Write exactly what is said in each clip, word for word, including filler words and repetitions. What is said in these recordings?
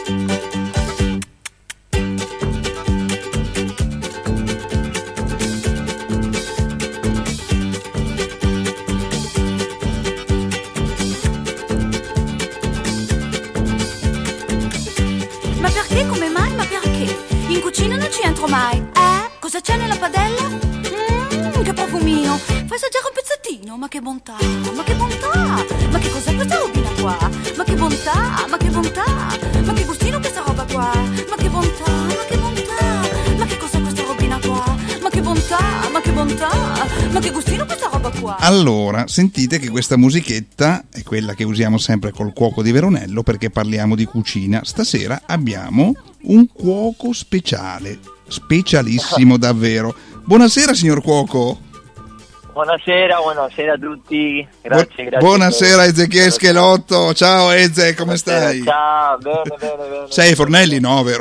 Ma perché? Come mai? Ma perché? In cucina non ci entro mai. Eh? Cosa c'è nella padella? Mmm, che profumino. Fai assaggiare un pezzettino. Ma che bontà, ma che bontà. Ma che cos'è questa robina qua? Ma che bontà, ma che bontà. Ma che gustino questa roba qua. Ma che bontà, ma che bontà. Ma che cos'è questa robina qua? Ma che bontà, ma che bontà. Ma che gustino questa roba qua. Allora, sentite che questa musichetta è quella che usiamo sempre col cuoco di Veronello, perché parliamo di cucina. Stasera abbiamo un cuoco speciale, specialissimo davvero. Buonasera signor cuoco. Buonasera, buonasera a tutti. Grazie, Bu- grazie. Buonasera Ezechiele Schelotto. Ciao Eze, come stai? Ciao, bene, bene, bene. Sei ai fornelli, no, vero?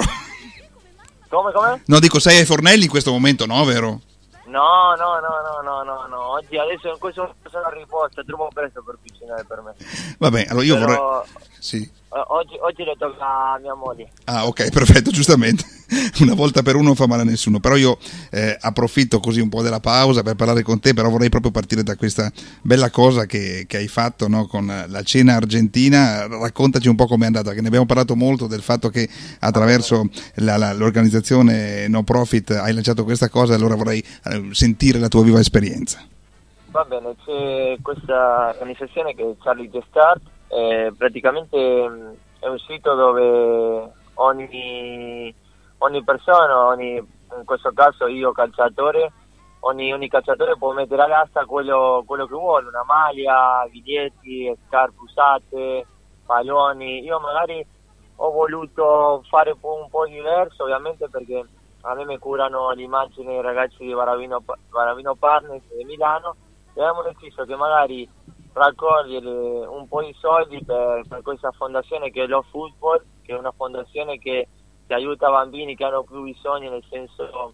Come, come? No, dico sei ai fornelli in questo momento, no, vero? No, no, no, no, no, no, no. Oggi adesso in questo momento sono a riposto, è troppo presto per cucinare per me. Vabbè, allora io Però, vorrei... Sì. Oggi, oggi le tocca a mia moglie. Ah, ok, perfetto, giustamente. Una volta per uno non fa male a nessuno. Però io eh, approfitto così un po' della pausa per parlare con te, però vorrei proprio partire da questa bella cosa che, che hai fatto, no? Con la cena argentina. Raccontaci un po' com'è andata, che ne abbiamo parlato molto del fatto che attraverso la, la, l'organizzazione no profit hai lanciato questa cosa, allora vorrei eh, sentire la tua viva esperienza. Va bene, c'è questa organizzazione che è Charlie the Start. Eh, praticamente mh, è un sito dove ogni, ogni persona, ogni, in questo caso io calciatore, ogni, ogni calciatore può mettere all'asta quello, quello che vuole, una maglia, biglietti, scarpe usate, palloni. Io magari ho voluto fare un po', un po' diverso, ovviamente, perché a me mi curano l'immagine i ragazzi di Varavino, Varavino Partners di Milano, e abbiamo deciso che magari raccogliere un po' di soldi per, per questa fondazione che è Love Football, che è una fondazione che, che aiuta bambini che hanno più bisogno, nel senso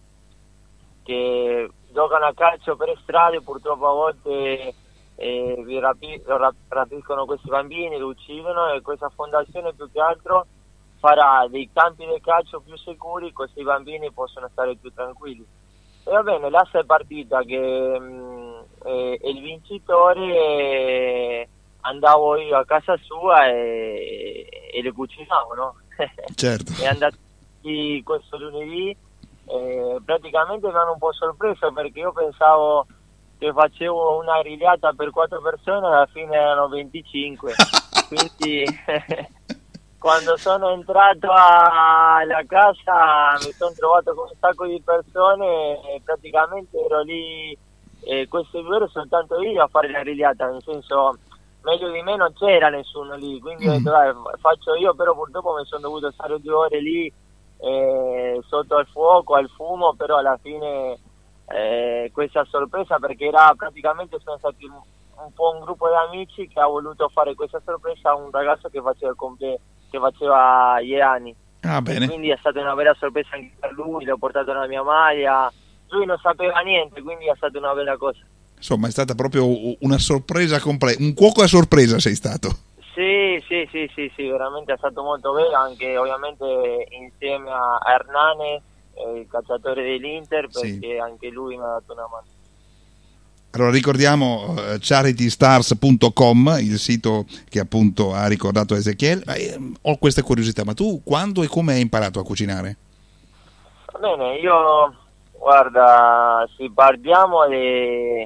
che giocano a calcio per strada e purtroppo a volte eh, vi rapi- rap- rapiscono questi bambini, li uccidono, e questa fondazione più che altro farà dei campi di calcio più sicuri, così i bambini possono stare più tranquilli. E va bene, l'asta è partita che mh, eh, il vincitore eh, andavo io a casa sua e, e le cucinavo, no? Certo. È andato questo lunedì, eh, praticamente mi hanno un po' sorpreso, perché io pensavo che facevo una grigliata per quattro persone, alla fine erano venticinque. Quindi quando sono entrato alla casa mi sono trovato con un sacco di persone e praticamente ero lì, e queste due ore soltanto io a fare la grigliata, nel senso meglio di me non c'era nessuno lì, quindi ho detto dai, faccio io, però purtroppo mi sono dovuto stare due ore lì eh, sotto al fuoco, al fumo, però alla fine eh, questa sorpresa, perché era praticamente sono stati un, un po' un gruppo di amici che ha voluto fare questa sorpresa a un ragazzo che faceva il compleanno, che faceva gli anni. Ah, bene. Quindi è stata una vera sorpresa anche per lui, l'ho portato nella mia maglia, lui non sapeva niente, quindi è stata una bella cosa. Insomma, è stata proprio una sorpresa completa, un cuoco a sorpresa sei stato. Sì, sì, sì, sì, sì, veramente è stato molto bello, anche ovviamente insieme a Hernanes, eh, il calciatore dell'Inter, perché sì, anche lui mi ha dato una mano. Allora ricordiamo uh, charity stars punto com, il sito che appunto ha ricordato Ezechiele. Eh, ho questa curiosità, ma tu quando e come hai imparato a cucinare? Bene, io, guarda, se parliamo di...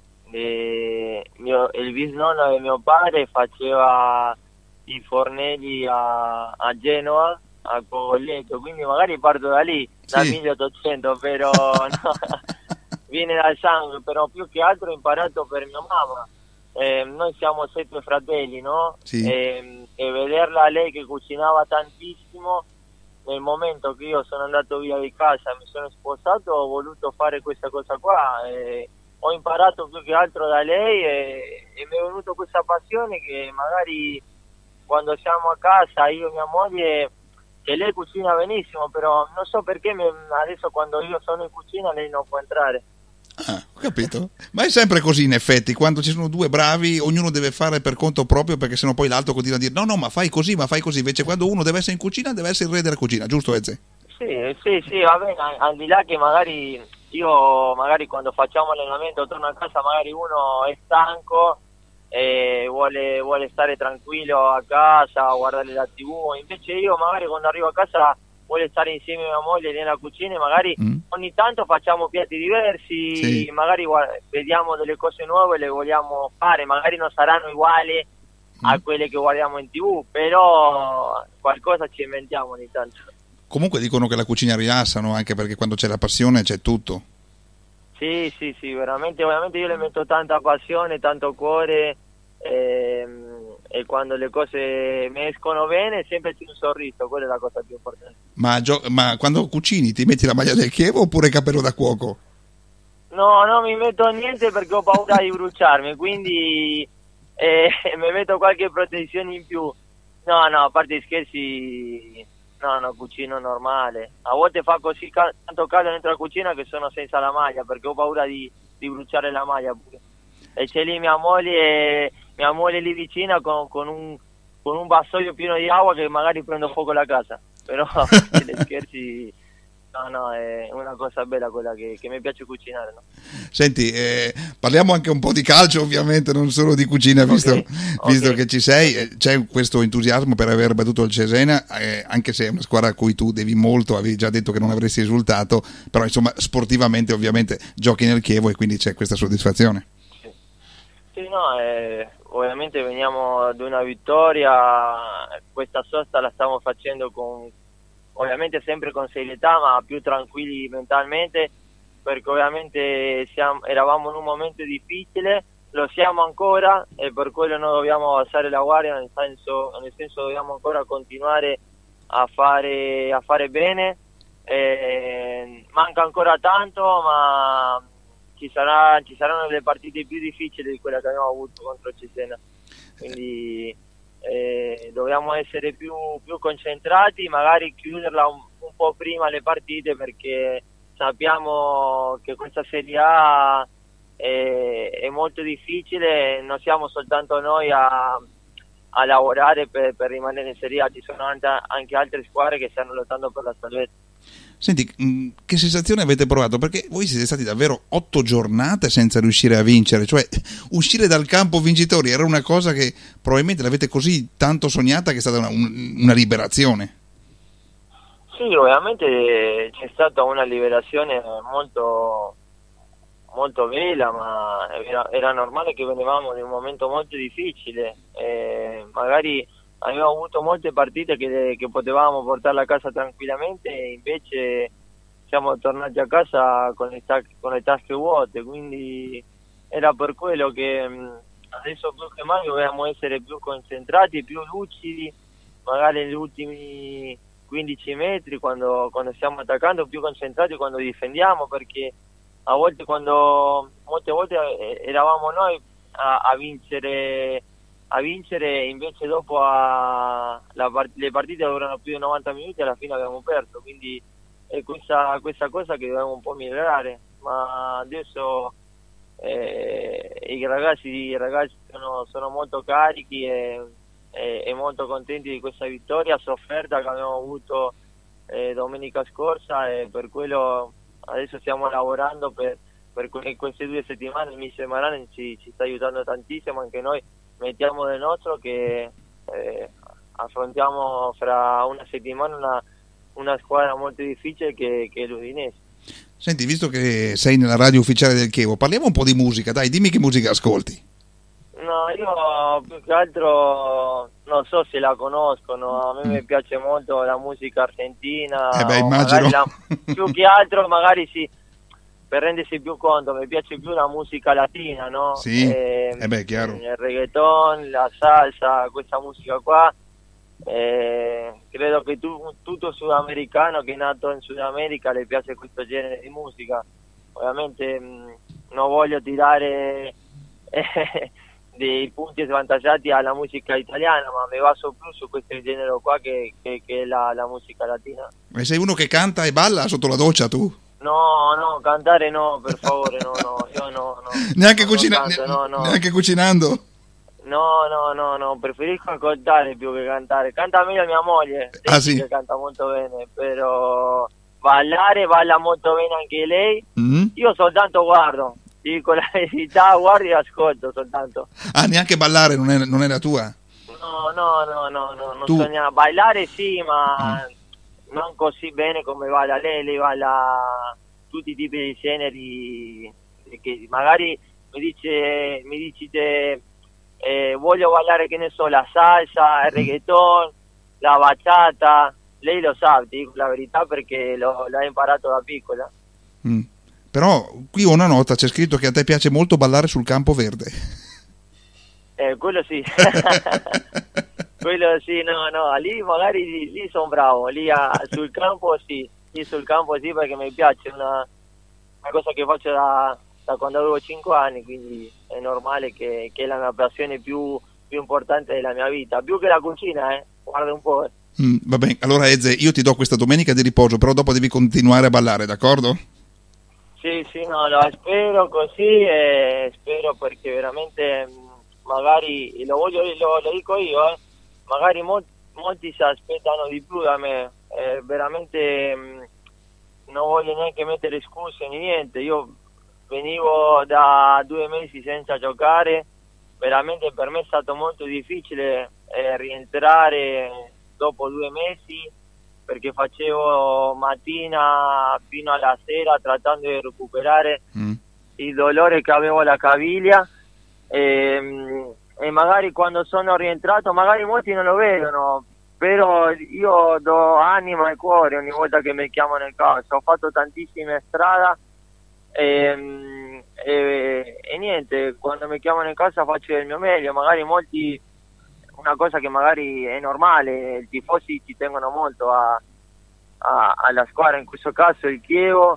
mio, il bisnonno di mio padre faceva i fornelli a, a Genova, a Cogoleto, quindi magari parto da lì, dal sì, milleottocento, però no, viene dal sangue, però più che altro ho imparato per mia mamma. Eh, noi siamo sette fratelli, no? Sì. E, e vederla lei che cucinava tantissimo, nel momento che io sono andato via di casa, mi sono sposato, ho voluto fare questa cosa qua. E, ho imparato più che altro da lei e, e mi è venuto questa passione che magari quando siamo a casa, io e mia moglie, che lei cucina benissimo, però non so perché mi, adesso quando io sono in cucina lei non può entrare. Ah, ho capito. Ma è sempre così in effetti, quando ci sono due bravi ognuno deve fare per conto proprio, perché sennò poi l'altro continua a dire no no ma fai così, ma fai così, invece quando uno deve essere in cucina deve essere il re della cucina, giusto Eze? Sì, sì, sì, va bene, al di là che magari io magari quando facciamo allenamento torno a casa magari uno è stanco e vuole, vuole stare tranquillo a casa, guardare la tivù, invece io magari quando arrivo a casa vuole stare insieme a mia moglie nella cucina e magari mm. ogni tanto facciamo piatti diversi, sì. magari guarda, vediamo delle cose nuove e le vogliamo fare, magari non saranno uguali mm. a quelle che guardiamo in tivù, però qualcosa ci inventiamo ogni tanto. Comunque dicono che la cucina rilassa, no? Anche perché quando c'è la passione c'è tutto. Sì, sì, sì, veramente, veramente io le metto tanta passione, tanto cuore ehm, e quando le cose mi escono bene sempre c'è un sorriso, quella è la cosa più importante. Ma, gio- ma quando cucini ti metti la maglia del Chievo oppure cappello da cuoco? No, non mi metto niente perché ho paura di bruciarmi, quindi eh, mi metto qualche protezione in più. No, no, a parte gli scherzi, no, no, cucino normale. A volte fa così cal- tanto caldo dentro la cucina che sono senza la maglia perché ho paura di, di bruciare la maglia pure. E c'è lì mia moglie, mia moglie lì vicina con, con un con un vassoio pieno di acqua che magari prendo fuoco la casa. Però gli scherzi, no, no, è una cosa bella quella che, che mi piace cucinare, no? Senti, eh, parliamo anche un po' di calcio ovviamente, non solo di cucina, visto, okay, visto okay. che ci sei. C'è questo entusiasmo per aver battuto il Cesena, eh, anche se è una squadra a cui tu devi molto, avevi già detto che non avresti risultato, però insomma sportivamente ovviamente giochi nel Chievo e quindi c'è questa soddisfazione. Sì, sì no, eh, ovviamente veniamo da una vittoria, questa sosta la stiamo facendo con, ovviamente sempre con serietà ma più tranquilli mentalmente, perché ovviamente siamo, eravamo in un momento difficile, lo siamo ancora e per quello non dobbiamo abbassare la guardia, nel senso, nel senso dobbiamo ancora continuare a fare, a fare bene, eh, manca ancora tanto ma ci, sarà, ci saranno delle partite più difficili di quelle che abbiamo avuto contro il Cesena, quindi eh, dobbiamo essere più, più concentrati, magari chiuderla un, un po' prima le partite perché sappiamo che questa Serie A è, è molto difficile, non siamo soltanto noi a, a lavorare per, per rimanere in Serie A, ci sono anche, anche altre squadre che stanno lottando per la salvezza. Senti, che sensazione avete provato? Perché voi siete stati davvero otto giornate senza riuscire a vincere, cioè uscire dal campo vincitori era una cosa che probabilmente l'avete così tanto sognata che è stata una, una liberazione. Sì, ovviamente c'è stata una liberazione molto molto bella, ma era, era normale che venivamo in un momento molto difficile, eh, magari abbiamo avuto molte partite che, che potevamo portarla a casa tranquillamente e invece siamo tornati a casa con le, tac- con le tasche vuote, quindi era per quello che mh, adesso più che mai dobbiamo essere più concentrati, più lucidi, magari negli ultimi quindici metri quando, quando stiamo attaccando, più concentrati quando difendiamo, perché a volte quando molte volte eravamo noi a, a vincere a vincere invece dopo a, la part- le partite durano più di novanta minuti e alla fine abbiamo perso, quindi è questa, questa cosa che dobbiamo un po' migliorare, ma adesso eh, i ragazzi, i ragazzi sono, sono molto carichi e, e, e molto contenti di questa vittoria sofferta che abbiamo avuto eh, domenica scorsa, e per quello adesso stiamo lavorando per, per que- queste due settimane. Il mister Maran ci, ci sta aiutando tantissimo, anche noi mettiamo del nostro che eh, affrontiamo fra una settimana una, una squadra molto difficile che, che è l'Udinese. Senti, visto che sei nella radio ufficiale del Chievo, parliamo un po' di musica, dai, dimmi che musica ascolti. No, io più che altro non so se la conoscono, a me mm. mi piace molto la musica argentina, eh beh, immagino. La, più che altro magari sì, per rendersi più conto, mi piace più la musica latina, no? Sì, eh, eh beh, chiaro. Il reggaeton, la salsa, questa musica qua, eh, credo che tu, tutto sudamericano che è nato in Sud America le piace questo genere di musica. Ovviamente mh, non voglio tirare eh, dei punti svantaggiati alla musica italiana, ma mi baso più su questo genere qua che, che, che è la, la musica latina. Ma sei uno che canta e balla sotto la doccia tu? No, no, cantare no, per favore, no, no, io no, no. Neanche, no, cucina- canto, no, no. neanche cucinando? No, no, no, no, preferisco ascoltare più che cantare. Canta meglio mia moglie, Ah, sì? che canta molto bene, però ballare, balla molto bene anche lei. Mm? Io soltanto guardo, dico la verità, guardo e ascolto soltanto. Ah, neanche ballare non è, non è la tua? No, no, no, no, no, non Tu- so neanche ballare sì, ma non così bene come balla lei, lei balla tutti i tipi di generi, che magari mi dice, mi dici te, eh, voglio ballare, che ne so, la salsa, il reggaeton, la bachata, lei lo sa, ti dico la verità, perché lo, l'ha imparato da piccola. Mm. Però qui ho una nota, c'è scritto che a te piace molto ballare sul campo verde. Eh, quello sì. Quello sì, no, no, lì magari lì, lì sono bravo, lì a, sul campo sì, lì sul campo sì, perché mi piace, una, una cosa che faccio da, da quando avevo cinque anni, quindi è normale che, che è la mia passione più, più importante della mia vita, più che la cucina, eh, guarda un po'. Mm, va bene, allora Eze, io ti do questa domenica di riposo, però dopo devi continuare a ballare, d'accordo? Sì, sì, no, lo spero così e spero, perché veramente mh, magari, lo, voglio, lo, lo dico io, eh, magari mol, molti si aspettano di più da me, eh, veramente mh, non voglio neanche mettere scuse né niente, io venivo da due mesi senza giocare, veramente per me è stato molto difficile eh, rientrare dopo due mesi, perché facevo mattina fino alla sera trattando di recuperare mm. il dolore che avevo alla caviglia, e, e magari quando sono rientrato, magari molti non lo vedono, però io do anima e cuore ogni volta che mi chiamano in casa. Ho fatto tantissime strade e, e, e niente, quando mi chiamano in casa faccio il mio meglio. Magari molti, una cosa che magari è normale, i tifosi ci tengono molto a, a, alla squadra, in questo caso il Chievo,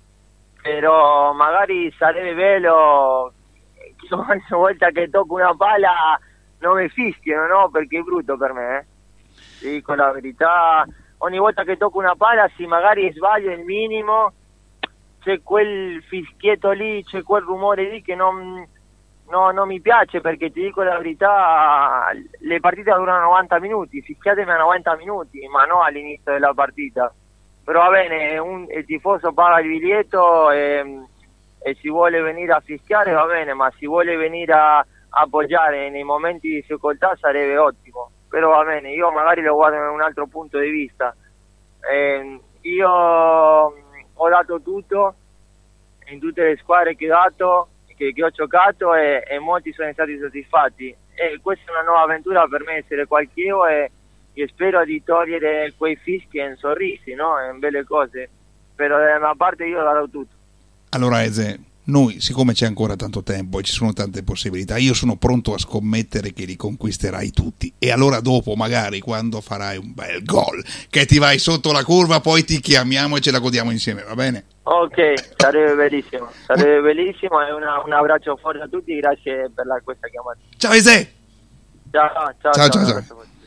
però magari sarebbe bello che ogni volta che tocco una palla non mi fischiano, no? Perché è brutto per me, eh? Ti dico la verità, ogni volta che tocco una palla, sì, magari sbaglio il minimo, c'è quel fischietto lì, c'è quel rumore lì che non... No, non mi piace, perché ti dico la verità, le partite durano novanta minuti, fischiatemi a novanta minuti, ma no all'inizio della partita. Però va bene, un, il tifoso paga il biglietto e, e si vuole venire a fischiare, va bene, ma si vuole venire a appoggiare nei momenti di difficoltà sarebbe ottimo. Però va bene, io magari lo guardo in un altro punto di vista. Eh, io ho dato tutto in tutte le squadre che ho dato, Che, che ho giocato, e, e molti sono stati soddisfatti, e questa è una nuova avventura per me, essere qua al Chievo, e, e spero di togliere quei fischi e sorrisi, no? E belle cose, però dalla mia parte io darò tutto. Allora Eze, noi, siccome c'è ancora tanto tempo e ci sono tante possibilità, io sono pronto a scommettere che li conquisterai tutti, e allora dopo, magari quando farai un bel gol, che ti vai sotto la curva, poi ti chiamiamo e ce la godiamo insieme, va bene? Ok, sarebbe bellissimo, sarebbe bellissimo, e una, un abbraccio forte a tutti, grazie per la, questa chiamata. Ciao Eze! Ciao, ciao, ciao, ciao, ciao, ciao. ciao.